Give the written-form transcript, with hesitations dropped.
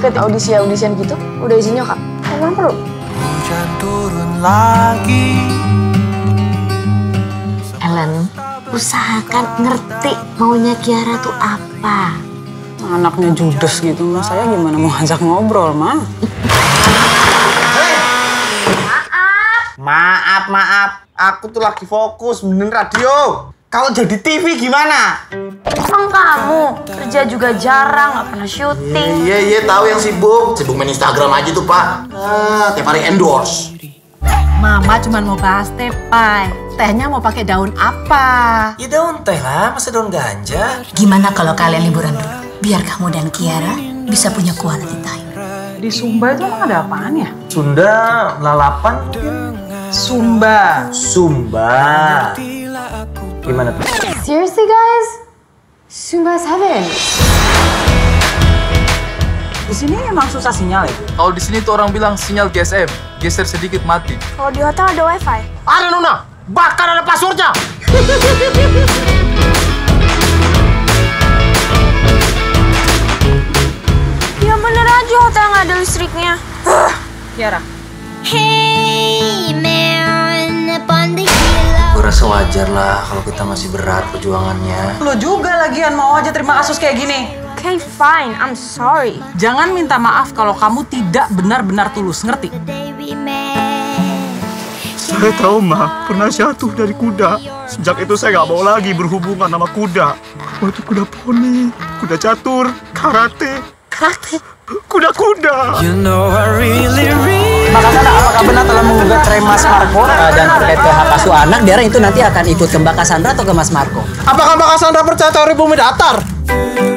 ikut audisian gitu? Udah izin nyokap? Emang perlu? Hujan turun lagi. Ellen, usahakan ngerti maunya Kiara tuh apa. Anaknya judes gitu, Mas. Saya gimana mau ajak ngobrol, Ma? Maaf. Aku tuh lagi fokus benerin radio. Kalau jadi TV gimana? Emang kamu kerja juga jarang, nggak pernah syuting. Iya, tahu yang sibuk main Instagram aja tuh, Pak. Tiap hari endorse. Mama cuma mau bahas teh, Pai. Tehnya mau pakai daun apa? Ya daun teh lah, masa daun ganja. Gimana kalau kalian liburan dulu? Biar kamu dan Kiara bisa punya quality time. Di Sumba itu emang ada apaan ya? Sunda, lalapan. Sumba. Gimana tuh? Seriously guys? Sumba's heaven. Di sini emang susah sinyal ya? Kalau di sini tuh orang bilang sinyal GSM, geser sedikit mati. Kalau di hotel ada wifi. Ada Nuna, bahkan ada passwordnya. Ya bener aja hotel nggak ada listriknya. Kiara. Gue rasa wajar lah kalau kita masih berat perjuangannya. Lo juga lagian mau aja terima kasus kayak gini. Okay, fine. I'm sorry. Jangan minta maaf kalau kamu tidak benar-benar tulus, ngerti? Saya tahu, Ma, pernah jatuh dari kuda. Sejak itu saya nggak mau lagi berhubungan sama kuda. Oh, itu kuda poni, kuda catur, karate, kuda-kuda. Makasana, apakah benar telah menggugat cerai Mas Marco? Dan terkait ke hak asuh anak, Dara itu nanti akan ikut ke Mbak Cassandra atau ke Mas Marco? Apakah Mbak Cassandra percaya teori bumi datar?